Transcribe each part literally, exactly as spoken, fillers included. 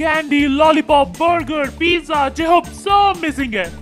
Candy, lollipop, burger, pizza, जेहब सब missing है।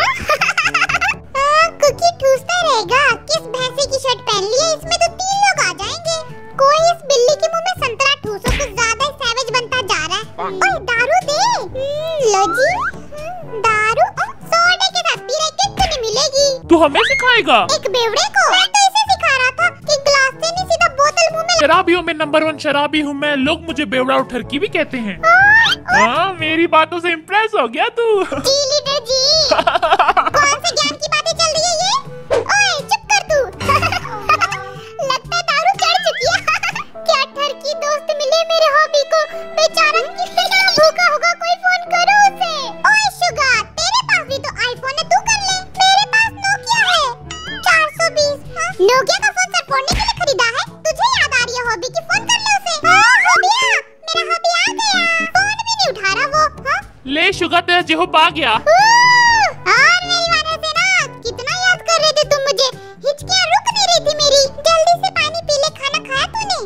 कुकी ठूसता रहेगा। किस भैंसे की शर्ट पहन ली है? इसमें तो तीन लोग आ जाएंगे। कोई इस बिल्ली के मुंह में संतरा ठूसो, कुछ ज्यादा ही सैवेज बनता जा रहा है। ओए दारू दे। लो जी दारू। सोडे के साथ पी रहे, किक तो नहीं मिलेगी। तू हमें सिखाएगा? एक बेवड़े को? मैं तो इसे सिखा रहा था कि ग्लास से नहीं सीधा बोतल मुंह में। शराबियों में नंबर वन शराबी हूँ मैं, लोग मुझे बेवड़ा और ठरकी भी कहते हैं। हाँ, मेरी बातों से इम्प्रेस हो गया तू? जी लीडर जी। कौन से ज्ञान की बातें चल रही है ये? ओए चुप कर तू। लगता है दारू चढ़ चुकी है। क्या ठरकी दोस्त मिले मेरे हॉबी को, बेचारा कितना भूखा होगा। कोई फोन करो उसे। ओए शुगा, तेरे पास भी तो आईफोन है, तू कर ले। मेरे पास नोकिया है चार सौ बीस। नोकिया का फोन सर फोड़ने के लिए खरीदा है? तुझे याद आ रही है हॉबी की? फोन कर ले उसे। हाँ हॉबिया, मेरा हॉबी आ गया। फोन भी नहीं उठा रहा वो। हाँ ले शुगा, तेरा जेहब आ गया। और मेरी वजह से ना कितना याद कर रहे थे तुम मुझे। हिचकियां रुक नहीं रही थी मेरी। जल्दी से पानी पी ले। खाना खाया तूने?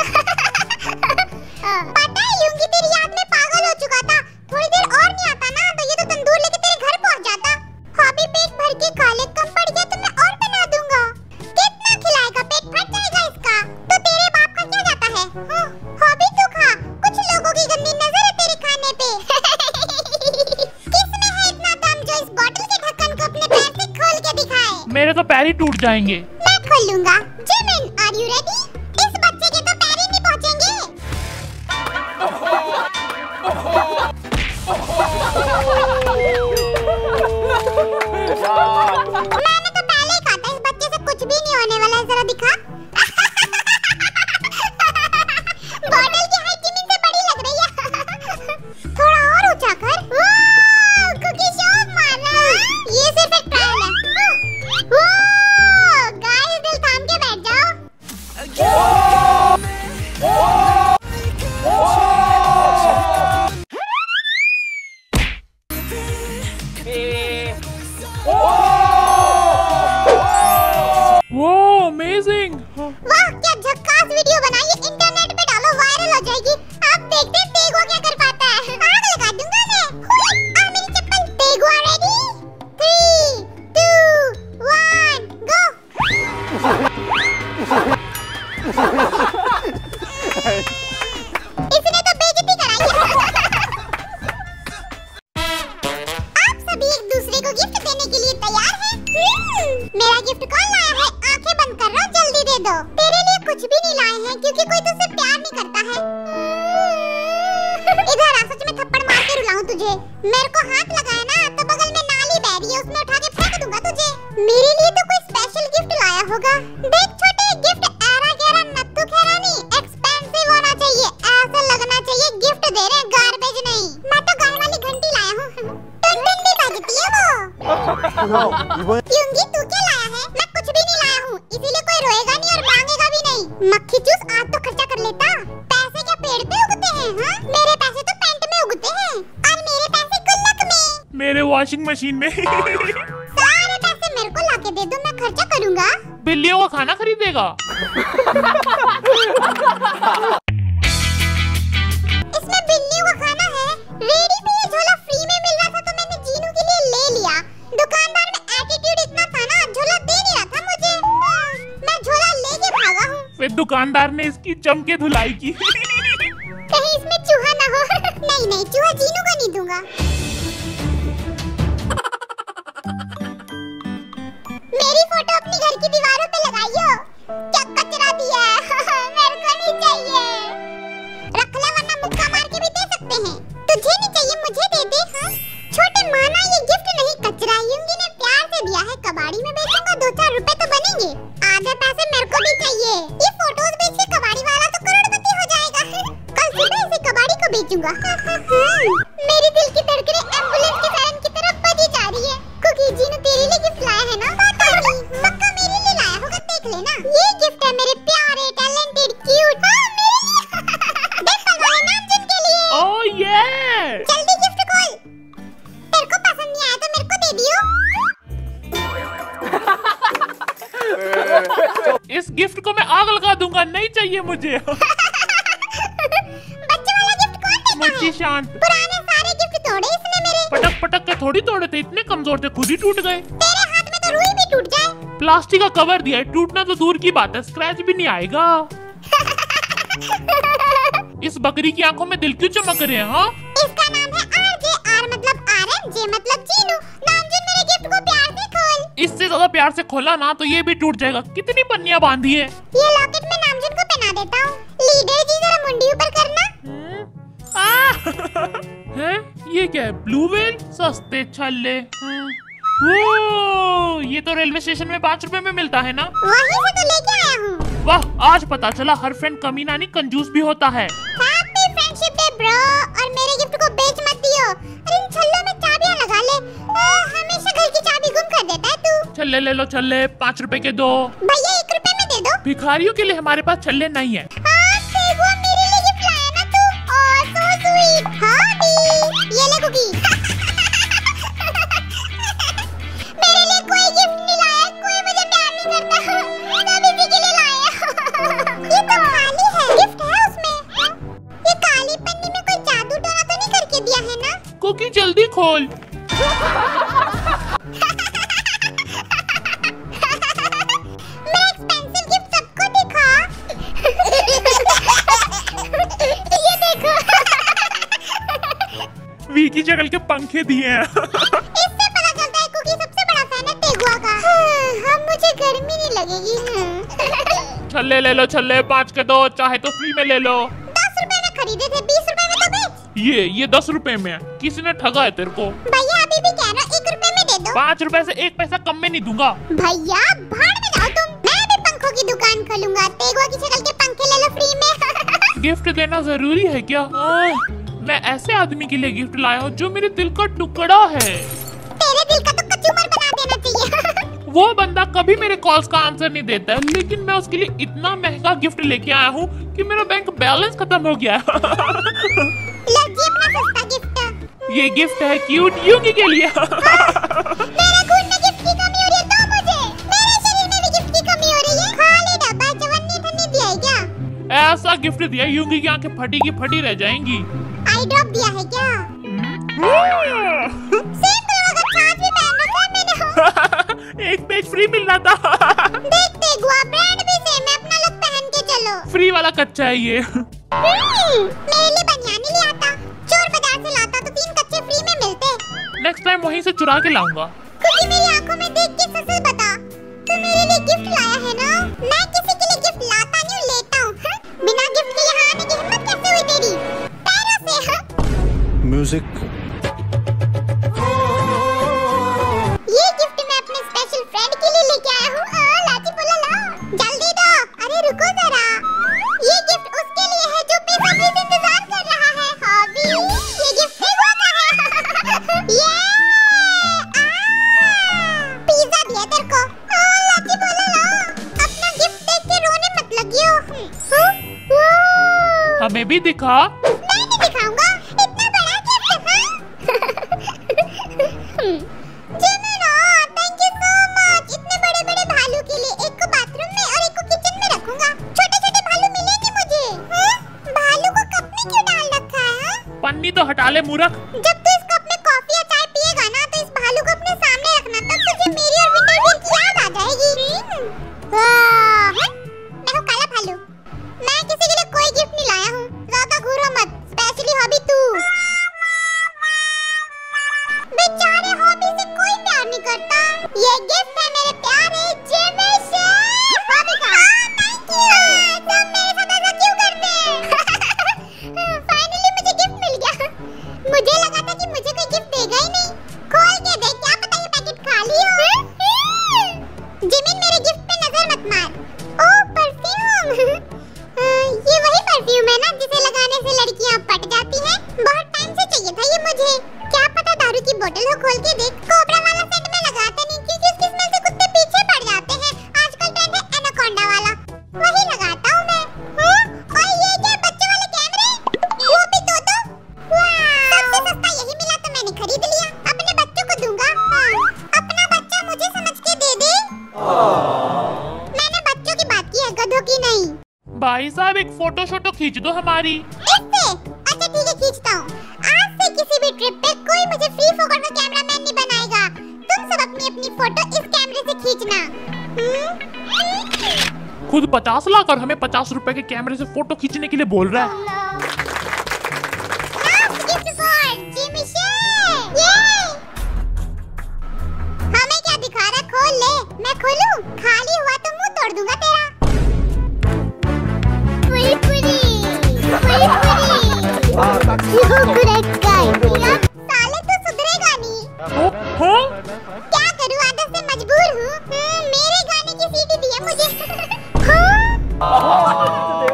पता है यूंगी तेरी याद में पागल हो चुका था। थोड़ी देर और नहीं आता ना तो ये तो तंदूर लेके तेरे घर पहुंच जाता। हॉबी पेट भर के खा ले, कम पड़ गया तो मैं और बना दूंगा। कितना खिलाएगा? पेट फट जाएगा इसका। तो तेरे बाप का क्या जाता है? हाँ, हॉबी तू खा। कुछ लोगों की गंदी नजर है तेरे खाने पे। किसमें है इतना दम जो इस बोतल के ढक्कन को अपने पैर से खोल के दिखाए? मेरे तो पैर ही टूट जाएंगे। मैं खोल लूंगा। Jimin, are you ready? इस बच्चे के तो पैर ही नहीं पहुंचेंगे। मैंने तो पहले ही कहा था इस बच्चे से कुछ भी नहीं होने वाला है। जरा दिखा। बॉटल की हाइट जिमिन से बड़ी लग रही है। थोड़ा और ऊंचा कर। वाह, कुकी शॉट मार रहा है। ये सिर्फ एक ट्रायल है। वाह, गाइस दिल थाम के बैठ जाओ। वो अमेजिंग। वाह क्या झक्कास वीडियो बनाई है। इंटरनेट पे डालो, वायरल हो जाएगी। अब देखते हैं तेगो क्या कर पाता है। आग लगा दूंगा मैं। हुई, आ मेरी चप्पल। तेगो ready? Three two one go. इसने तो बेइज्जती कराई है। आप सभी एक दूसरे को गिफ्ट देने के लिए तैयार हैं? मेरा गिफ्ट कौन लाया है? आंखें बंद कर रहा, जल्दी दे दो। तेरे लिए कुछ भी नहीं लाए हैं क्योंकि कोई तुझसे प्यार नहीं करता है। इधर आ, सच में थप्पड़ मार के रुलाऊं तुझे। मेरे को हाथ लगाया ना तो बगल में नाली बह रही है, उसमें उठा के फेंक दूंगा तुझे। मेरे लिए तो कोई स्पेशल गिफ्ट लाया होगा। देख छोटे, गिफ्ट एरा गैरा नत्थु खेरा नहीं, एक्सपेंसिव होना चाहिए। ऐसा लगना चाहिए गिफ्ट दे रहे हैं, गार्बेज नहीं। मैं तो गाय वाली घंटी लाया हूँ। टन-टन भी बजती है वो। यूंगी तू क्या लाया है? मैं कुछ भी नहीं लाया हूँ, इसीलिए कोई रोएगा नहीं और मांगेगा भी नहीं। मक्खी चूस, आज तो खर्चा कर लेता। पैसे क्या पेड़ पे उगते हैं? हाँ, मेरे पैसे तो पेंट में उगते हैं और मेरे पैसे गुल्लक में। मेरे वॉशिंग मशीन में। सारे पैसे मेरे को लाके दे दो, मैं खर्चा करूँगा। बिल्लियों का खाना खरीदेगा। इसमें बिल्लियों का खाना है। रेडी पे ये झोला फ्री में मिल रहा था तो मैंने जीनू के लिए ले लिया। दुकानदार में एटीट्यूड इतना था ना, झोला दे नहीं रहा था मुझे। मैं झोला लेके भागा हूँ। फिर दुकानदार ने इसकी चमके धुलाई की। कहीं इसमें चूहा ना हो। नहीं नहीं, चूहा जीनू को नहीं दूंगा। मेरी फोटो अपनी घर की दीवारों पे लगाइयो। क्या कचरा दिया है। मेरे को नहीं चाहिए। रख ले वरना मुक्का मार के भी दे सकते हैं। तुझे नहीं चाहिए, मुझे दे दे। हाँ? छोटे माना, ये गिफ्ट नहीं कचरा। यूंगी ने प्यार से दिया है, कबाड़ी में बेचूंगा, दो चार रुपए तो बनेंगे। आधे पैसे मेरे को भी चाहिए। ये फोटोज बेच के कबाड़ी वाला तो करोड़पति हो जाएगा। कल सुबह इसे कबाड़ी को बेचूंगा। मेरे दिल की धड़कनें एम्बुलेंस की सायरन की तरफ बजी जा रही है। कुकी जीनू तेरे लिए गिफ्ट लाया है ना? पता नहीं, पक्का मेरे लिए लाया होगा, देख लेना। ये गिफ्ट है मेरे प्यारे, टैलेंटेड, क्यूट। हाँ मेरे लिए। डिंपल वाले नाम जिन के लिए। ओह ये। जल्दी गिफ्ट खोल। तेरे को पसंद नहीं आया तो मेरे को दे दियो। इस गिफ्ट को मैं आग लगा दूंगा, नहीं चाहिए मुझे। बच्चे वाला गिफ्ट कौन देता है? बच्ची शांत। पुराने सारे गिफ्ट तोड़े इसने मेरे। पटक पटक के थोड़ी तोड़े थे, इतने कमजोर थे खुद ही टूट गए। तेरे हाथ में तो रुई भी टूट जाए। प्लास्टिक का कवर दिया है, टूटना तो दूर की बात है, स्क्रैच भी नहीं आएगा। इस बकरी की आंखों में दिल क्यों चमक रहे हैं? हाँ, इसका नाम है आर जे, आर मतलब आर्यन, जे मतलब चीनू। नामजुन मेरे गिफ्ट को प्यार से खोल। इससे ज्यादा प्यार से खोला ना तो ये भी टूट जाएगा। कितनी पन्नियां बांधी है। ये लॉकेट मैं नामजुन को पहना देता हूँ। लीडर जी जरा मुंडी ऊपर करना। है ये क्या है? ब्लू व्हेल, सस्ते छल्ले। वो ये तो रेलवे स्टेशन में पाँच रुपए में मिलता है ना? वहीं से तो लेके आया हूँ। वाह, आज पता चला हर फ्रेंड कमीना नहीं कंजूस भी होता है। Happy friendship day bro. और मेरे गिफ्ट को बेच मत दियो। अरे इन छल्लों में चाबियां लगा ले। आ, हमेशा घर की चाबी गुम कर देता है तू। छल्ले ले लो, छल्ले पाँच रुपए के दो। भैया एक रुपए में दे दो। भिखारियों के लिए हमारे पास छल्ले नहीं है। हाँ, वो मेरे लिए गिफ्ट लाया ना तू। Oh so sweet. हाँ दी, ये ले कुकी। मेरे लिए कोई गिफ्ट नहीं लाया, कोई मुझे प्यार नहीं करता, सब इसी के लिए लाया। ये तो खाली है, गिफ्ट है उसमें। ये काली पन्नी में कोई जादू टोना तो नहीं करके दिया है ना? कुकी जल्दी खोल। मैं एक्सपेंसिव गिफ्ट सबको दिखा। ये देखो। वी की शक्ल के पंखे दिए हैं। इससे पता चलता है कुकी सबसे बड़ा फैन है तेगुआ का। अब मुझे गर्मी नहीं लगेगी। छल्ले ले लो, छल्ले पाँच के दो, चाहे तो फ्री में ले लो। दस रुपए में खरीदे थे, बीस रुपए में तो बेच। ये ये दस रुपए में है, किसी ने ठगा है तेरे को। भैया अभी भी कह रहा हूँ, एक रुपए में दे दो। पाँच रुपए से एक पैसा कम में नहीं दूंगा। भैया भाड़ में जाओ तुम। मैं भी पंखों की दुकान खोलूंगा। तेगुआ की शक्ल के पंखे ले लो फ्री में। गिफ्ट देना जरूरी है क्या? आ, मैं ऐसे आदमी के लिए गिफ्ट लाया हूँ जो मेरे दिल का टुकड़ा है। तेरे दिल का तो कचूमर बना देना चाहिए। वो बंदा कभी मेरे कॉल्स का आंसर नहीं देता है, लेकिन मैं उसके लिए इतना महंगा गिफ्ट लेके आया हूँ कि मेरा बैंक बैलेंस खत्म हो गया है। लो जी अपना सस्ता गिफ्ट। ये गिफ्ट है क्यूट यूगी के लिए। मेरे खून में गिफ्ट की कमी हो रही है तो मुझे, मेरे शरीर में भी गिफ्ट की कमी हो रही है। खाली डब्बा चवन्नी ठन्नी दिया है क्या? ऐसा गिफ्ट दिया यूगी की आंखें फटी की फटी रह जाएंगी। आई ड्रॉप दिया है क्या? सेम कलर का छाछ भी पहन रखा है मैंने। एक पेज फ्री मिल रहा था। देखते गुआ ब्रांड भी सेम है, अपना लोग पहन के चलो। फ्री वाला कच्चा है ये। मेरे लिए बनियान नहीं लाता, चोर बाजार से लाता तो तीन कच्चे फ्री में मिलते। नेक्स्ट टाइम वहीं से चुरा के लाऊंगा। क्योंकि मेरी आंखों में देख के सच सच बता, तू मेरे लिए गिफ्ट लाया है ना? मैं किसी के लिए गिफ्ट लाता नहीं हूँ, लेता हूँ। बिना गिफ्ट के यहाँ आने की हिम्मत कैसे हुई तेरी? पैरों से। म्यूजिक। ये गिफ्ट मैं अपने स्पेशल फ्रेंड के लिए लेके आया हूँ। आ, लाची बोला ला, जल्दी दो। अरे रुको जरा, ये गिफ्ट उसके लिए है जो बेसब्री से इंतजार कर रहा है। हॉबी, ये गिफ्ट तेगुआ का है। ये आ, पिज़्ज़ा दिया तेरे को। आ, लाची बोला ला, अपना गिफ्ट देख के रोने मत लगियो। हाँ? वाह, हमें भी दिखा। मैं नहीं दिखाऊंगा, इतना बड़ा गिफ्ट है। जमेरा, थैंक यू सो मच। इतने बड़े बड़े भालू के लिए, एक को बाथरूम में और एक को किचन में रखूंगा। छोटे छोटे भालू मिलेंगे मुझे। हाँ? भालू को कप में क्यों डाल रखा है? हाँ? पन्नी तो हटा ले मूर्ख। जब तू इस कप में कॉफी या चाय पिएगा ना तो इस भालू को अपने सामने रखना, तब तुझे मेरी और विंटरवील की याद आ जाएगी। वाह, हैं? मैं हूँ काला भालू। मैं किसी के लिए कोई गिफ्ट नहीं लाया हूँ, ज्यादा घूरो मत, स्पेशली हॉबी तू। बेचारे हॉबी से कोई प्यार नहीं करता। ये गिफ्ट है मेरे प्यारे जेमे से। हॉबी का थैंक यू। तुम मेरे साथ ऐसा क्यों करते हैं? फाइनली मुझे गिफ्ट मिल गया। मुझे लगा था कि मुझे कोई गिफ्ट देगा ही नहीं। खोल के देख, क्या पता ये पैकेट खाली हो। जिमिन, मेरे गिफ्ट पे नजर मत मार। Oh perfume. ये वही परफ्यूम है ना जिसे लगाने से लड़कियां पट जाती हैं? बहुत टाइम से चाहिए था ये मुझे। क्या पता दारू की बोतल हो, खोल के देख। कोबरा वाला सेंट में लगाता नहीं क्योंकि उसकी स्मेल से कुत्ते पीछे पड़ जाते हैं। आजकल ट्रेंड है एनाकोंडा वाला, वही लगाता हूँ मैं। हाँ? और ये क्या बच्चों वाले कैमरे, वो भी दो दो। सबसे सस्ता यही मिला तो मैंने खरीद लिया। अपने बच्चों को दूंगा। हाँ, अपना बच्चा मुझे समझ के दे दे। मैंने बच्चों की बात की है, गधों की नहीं। भाई साहब एक फोटो शोटो खींच दो हमारी। इससे? अच्छा ठीक है, खींचता हूँ। कोई मुझे फ्री फोकट का कैमरामैन नहीं बनाएगा। तुम सब अपनी अपनी फोटो इस कैमरे से खींचना। खुद पचास लाख और हमें पचास रुपए के कैमरे से फोटो खींचने के लिए बोल रहा है। हमें क्या दिखा रहा? खोल ले। मैं खोलूं? खाली हुआ तो मुंह तोड़ दूंगा तेरा। पुरी पुरी पुरी पुरी। साले तू सुधरेगा नहीं। ओ, हो? क्या करूं, आदत से मजबूर हूँ। मेरे गाने की सीडी दी है मुझे। हाँ?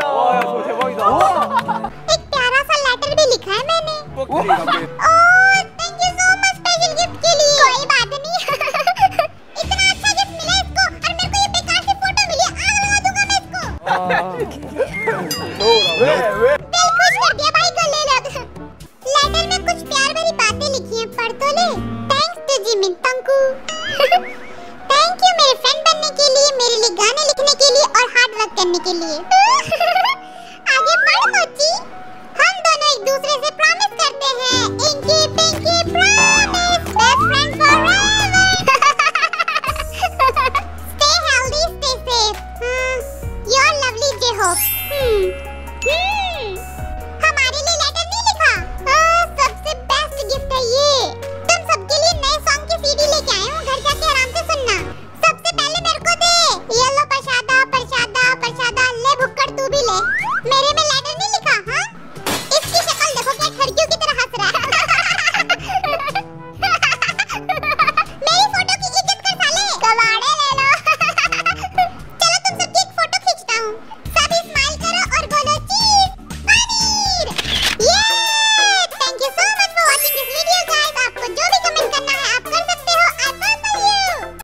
एक प्यारा सा लेटर भी लिखा है मैंने। Oh, thank you so much special gift के लिए। कोई बात नहीं। इतना अच्छा गिफ्ट मिला इसको और मेरे को ये बेकार सी फोटो मिली। आग लगा दूंगा मैं इसको। दिल खुश कर दिया भाई को, ले लो। लेटर में कुछ प्यार भरी बातें लिखी